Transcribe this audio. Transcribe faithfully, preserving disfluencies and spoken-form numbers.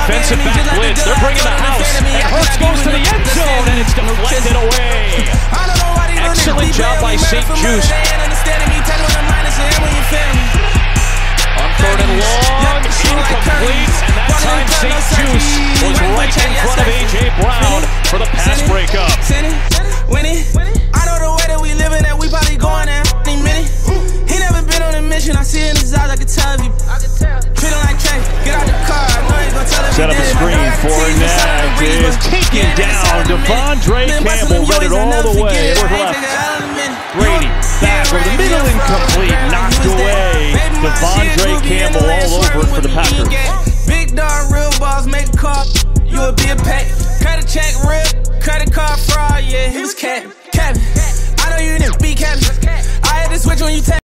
defensive back blitz. They're bringing the house. And Hurts goes to the end zone, and it's deflected away. Excellent job by Saint-Juste. On third and long, incomplete, and that time Saint-Juste was right in front of A J Brown for the pass breakup. Winning, I know the way that we living, that we probably going there any minute. He never been on a mission. I see in his eyes, I can tell if you treat him like Trey. Get out the car, I know he's gonna tell him. Set up a screen for Nag is taken down. De'Vondre Campbell read it all the way. Over left. Brady back over the middle, incomplete, knocked away. De'Vondre Campbell all over it for the Packers. Big dog, real balls, make a call. You would be a pet. Credit check, real credit card fraud. Yeah, he was Kevin. Kevin, I know you didn't be Kevin. I had to switch when you text.